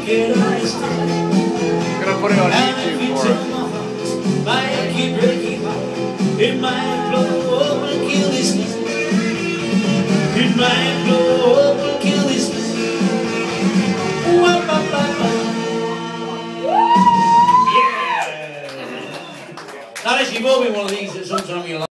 gonna put it on YouTube for us. Might keep breaking heart. It might blow up and kill this man. It might blow up and kill this man. Yeah! Now, actually, you've all been one of these at some time in your life.